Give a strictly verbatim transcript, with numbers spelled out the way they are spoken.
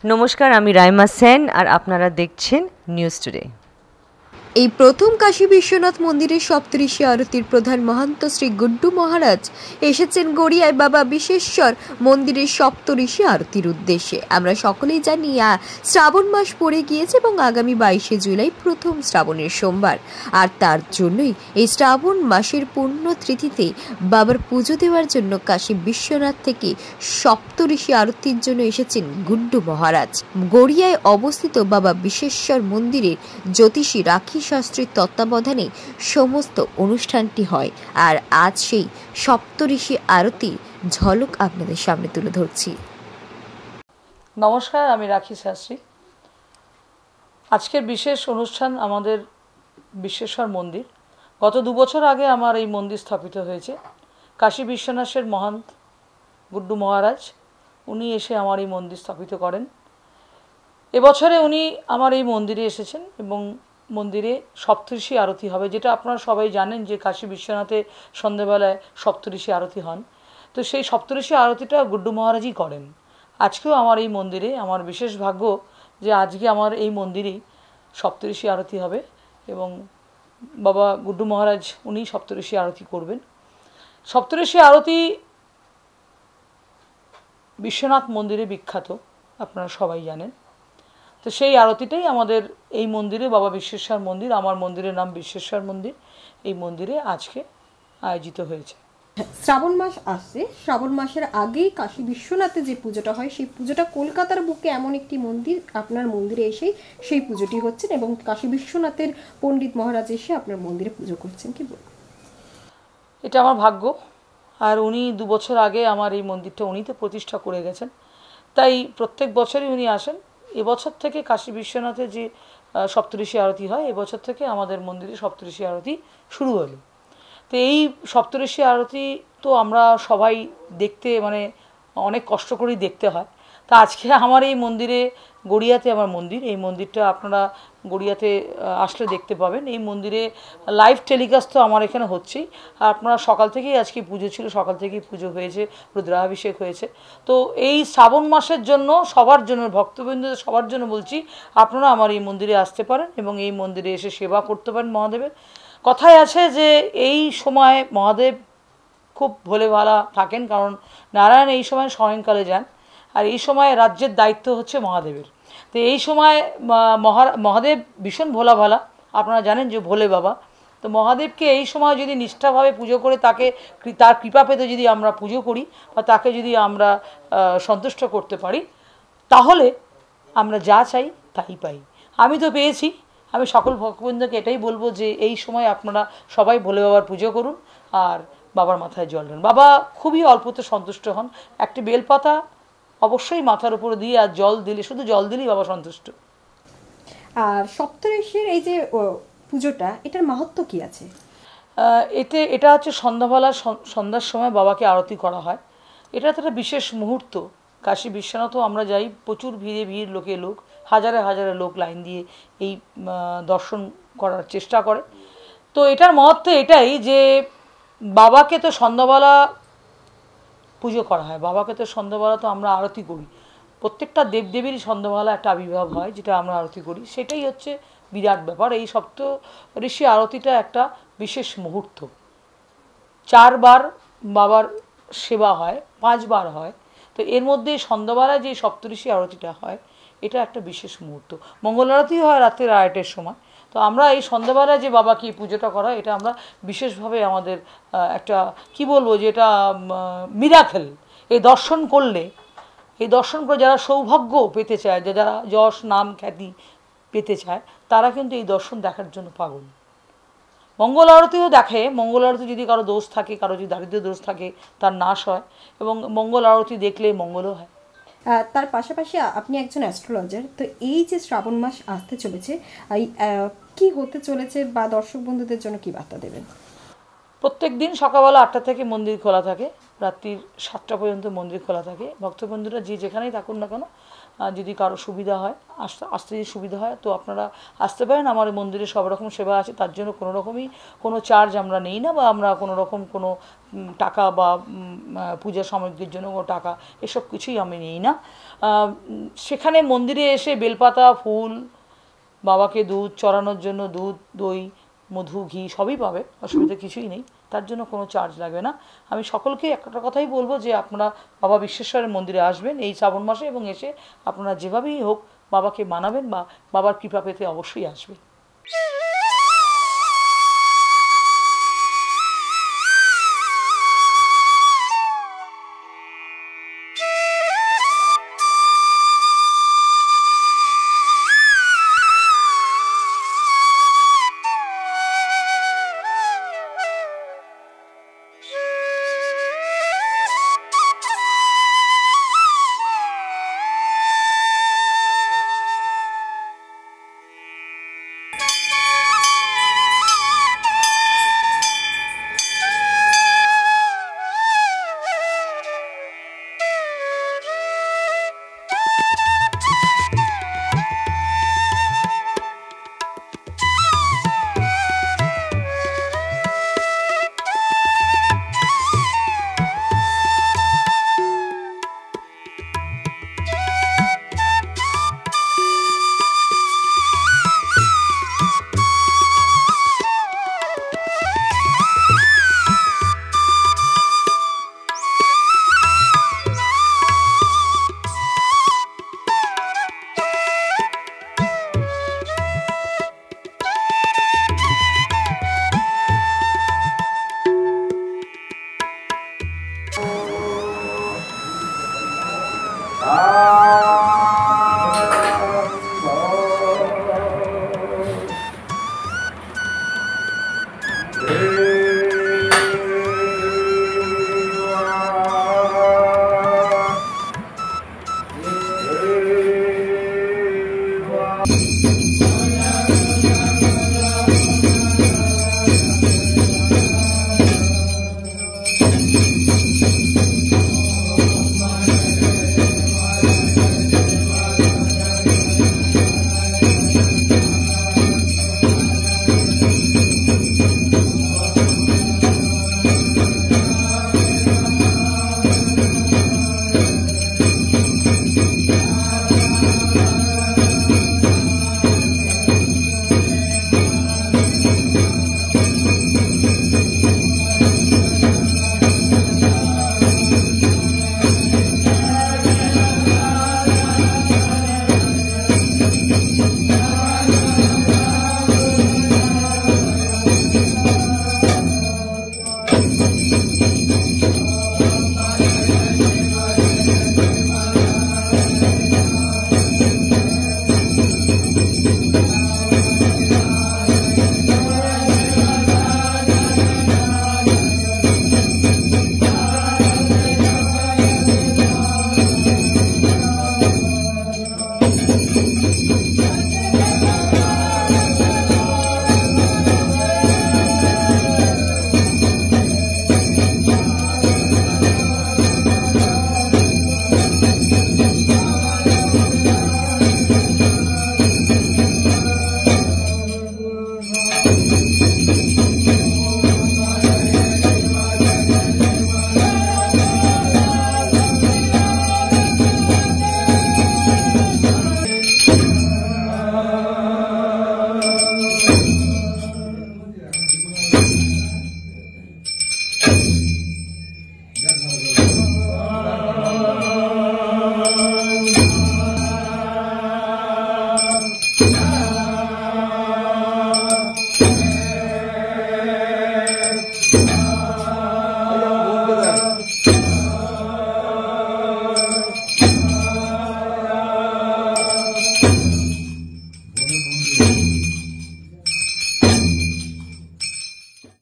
নমস্কার, আমি রাইমা সেন আর আপনারা দেখছেন নিউজ টুডে। এই প্রথম কাশী বিশ্বনাথ মন্দিরের সপ্তঋষি আরতির প্রধান মহান্ত শ্রী গুড্ডু মহারাজ এসেছেন গড়িয়ায় বাবা বিশেশ্বর মন্দিরের সপ্তঋষি আরতির উদ্দেশ্যে। আমরা সকলেই জানি শ্রাবণ মাস পড়ে গিয়েছে এবং আগামী বাইশে জুলাই প্রথম শ্রাবণের সোমবার, আর তার জন্যই এই শ্রাবণ মাসের পূর্ণ তিথিতে বাবার পুজো দেওয়ার জন্য কাশী বিশ্বনাথ থেকে সপ্তঋষি আরতির জন্য এসেছেন গুড্ডু মহারাজ। গড়িয়ায় অবস্থিত বাবা বিশেশ্বর মন্দিরের জ্যোতিষী রাখি শাস্ত্রীর তত্ত্বাবধানে সমস্ত অনুষ্ঠানটি হয়, আর আজ সেই সপ্তঋষি আরতির ঝলক আপনাদের সামনে তুলে ধরছি। নমস্কার, আমি রাখি শাস্ত্রী। আজকের বিশেষ অনুষ্ঠান আমাদের বিশ্বেশ্বর মন্দির। গত দু বছর আগে আমার এই মন্দির স্থাপিত হয়েছে। কাশী বিশ্বনাথের মহান্ত গুড্ডু মহারাজ উনি এসে আমার এই মন্দির স্থাপিত করেন। এবছরে উনি আমার এই মন্দিরে এসেছেন এবং মন্দিরে সপ্তঋষি আরতি হবে, যেটা আপনারা সবাই জানেন যে কাশী বিশ্বনাথে সন্ধ্যেবেলায় সপ্তঋষি আরতি হন। তো সেই সপ্তঋষি আরতিটা গুড্ডু মহারাজই করেন। আজকেও আমার এই মন্দিরে আমার বিশেষ ভাগ্য যে আজকে আমার এই মন্দিরেই সপ্তঋষি আরতি হবে এবং বাবা গুড্ডু মহারাজ উনি সপ্তঋষি আরতি করবেন। সপ্তঋষি আরতি বিশ্বনাথ মন্দিরে বিখ্যাত, আপনারা সবাই জানেন। তো সেই আরতিটাই আমাদের এই মন্দিরে, বাবা বিশ্বেশ্বর মন্দির, আমার মন্দিরের নাম বিশ্বেশ্বর মন্দির, এই মন্দিরে আজকে আয়োজিত হয়েছে। শ্রাবণ মাস আসছে, শ্রাবণ মাসের আগেই কাশী বিশ্বনাথে যে পুজোটা হয় সেই পুজোটা কলকাতার বুকে এমন একটি মন্দির, আপনার মন্দিরে এসেই সেই পুজোটি হচ্ছেন এবং কাশী বিশ্বনাথের পণ্ডিত মহারাজ এসে আপনার মন্দিরে পুজো করছেন, কি বলবো? এটা আমার ভাগ্য, আর উনি দু বছর আগে আমার এই মন্দিরটা উনি তো প্রতিষ্ঠা করে গেছেন, তাই প্রত্যেক বছরই উনি আসেন। এবছর থেকে কাশী বিশ্বনাথে যে সপ্তঋষি আরতি হয়, এবছর থেকে আমাদের মন্দিরে সপ্তঋষি আরতি শুরু হলো। তো এই সপ্তঋষি আরতি তো আমরা সবাই দেখতে মানে অনেক কষ্ট করেই দেখতে হয়। তা আজকে আমার এই মন্দিরে, গড়িয়াতে আমার মন্দির, এই মন্দিরটা আপনারা গড়িয়াতে আসলে দেখতে পাবেন। এই মন্দিরে লাইভ টেলিকাস্ট তো আমার এখানে হচ্ছেই, আর আপনারা সকাল থেকেই আজকে পুজো ছিল, সকাল থেকেই পুজো হয়েছে, রুদ্রাভিষেক হয়েছে। তো এই শ্রাবণ মাসের জন্য সবার জন্য, ভক্তবৃন্দদের সবার জন্য বলছি, আপনারা আমার এই মন্দিরে আসতে পারেন এবং এই মন্দিরে এসে সেবা করতে পারেন মহাদেবের। কথায় আছে যে এই সময় মহাদেব খুব ভোলে ভালা থাকেন, কারণ নারায়ণ এই সময় স্বয়ংকালে যান, আর এই সময় রাজ্যের দায়িত্ব হচ্ছে মহাদেবের। তো এই সময় মহা মহাদেব ভীষণ ভোলা ভালা, আপনারা জানেন যে ভোলে বাবা। তো মহাদেবকে এই সময় যদি নিষ্ঠাভাবে পুজো করে তাকে, তার কৃপা পেতে যদি আমরা পুজো করি বা তাকে যদি আমরা সন্তুষ্ট করতে পারি, তাহলে আমরা যা চাই তাই পাই। আমি তো পেয়েছি। আমি সকল ভক্তবৃন্দকে এটাই বলবো যে এই সময় আপনারা সবাই ভোলে বাবার পুজো করুন আর বাবার মাথায় জল ঢালুন। বাবা খুবই অল্পতে সন্তুষ্ট হন। একটি বেলপাতা অবশ্যই মাথার উপরে দিয়ে আর জল দিলে, শুধু জল দিলেই বাবা সন্তুষ্ট। আর সপ্তঋষির এই যে পুজোটা, এটার মাহাত্ম্য কি আছে? এতে এটা হচ্ছে সন্ধ্যাবেলা, সন্ধ্যার সময় বাবাকে আরতি করা হয়। এটা তো একটা বিশেষ মুহূর্ত। কাশী বিশ্বনাথও আমরা যাই, প্রচুর ভিড়ে ভিড়, লোকে লোক, হাজারে হাজারে লোক লাইন দিয়ে এই দর্শন করার চেষ্টা করে। তো এটার মহত্ব এটাই যে বাবাকে তো সন্ধ্যাবেলা পুজো করা হয়, বাবাকে তো সন্ধ্যাবেলা তো আমরা আরতি করি। প্রত্যেকটা দেবদেবীরই সন্ধ্যাবেলা একটা আবির্ভাব হয়, যেটা আমরা আরতি করি, সেটাই হচ্ছে বিরাট ব্যাপার। এই সপ্ত ঋষি আরতিটা একটা বিশেষ মুহূর্ত। চারবার বাবার সেবা হয়, পাঁচবার হয়। তো এর মধ্যে সন্ধ্যাবেলায় যে সপ্তঋষি আরতিটা হয়, এটা একটা বিশেষ মুহূর্ত। মঙ্গল আরতি হয় রাত্রের আড়াইটের সময়। তো আমরা এই সন্ধ্যাবেলায় যে বাবাকে এই পুজোটা করা হয়, এটা আমরা বিশেষভাবে আমাদের একটা কি বলবো যে এটা মিরাকেল। এই দর্শন করলে, এই দর্শন করে যারা সৌভাগ্য পেতে চায়, যে যারা যশ নাম খ্যাতি পেতে চায়, তারা কিন্তু এই দর্শন দেখার জন্য পাগল। মঙ্গল আরতিও দেখে। মঙ্গল আরতি যদি কারো দোষ থাকে, কারো যদি দারিদ্র্য দোষ থাকে, তার নাশ হয় এবং মঙ্গল আরতি দেখলে মঙ্গলও হয়। তার পাশাপাশি আপনি একজন অ্যাস্ট্রোলজার, তো এই যে শ্রাবণ মাস আসতে চলেছে, কি হতে চলেছে বা দর্শক বন্ধুদের জন্য কি বার্তা দেবেন? প্রত্যেক দিন সকালবেলা আটটা থেকে মন্দির খোলা থাকে, রাত্রির সাতটা পর্যন্ত মন্দির খোলা থাকে। ভক্তবন্ধুরা যে যেখানেই থাকুন না কেন, যদি কারো সুবিধা হয়, আসতে আসতে যদি সুবিধা হয় তো আপনারা আসতে পারেন। আমার মন্দিরে সব রকম সেবা আছে, তার জন্য কোনো রকমই কোনো চার্জ আমরা নেই না, বা আমরা কোনো রকম কোনো টাকা বা পূজা সামগ্রীর জন্য কোনো টাকা এসব কিছুই আমি নিই না। সেখানে মন্দিরে এসে বেলপাতা, ফুল, বাবাকে দুধ চড়ানোর জন্য দুধ, দই, মধু, ঘি সবই পাবে, অসুবিধা কিছুই নেই, তার জন্য কোনো চার্জ লাগবে না। আমি সকলকেই একটা কথাই বলবো যে আপনারা বাবা বিশ্বেশ্বরের মন্দিরে আসবেন এই শ্রাবণ মাসে, এবং এসে আপনারা যেভাবেই হোক বাবাকে মানাবেন বা বাবার কৃপা পেতে অবশ্যই আসবেন।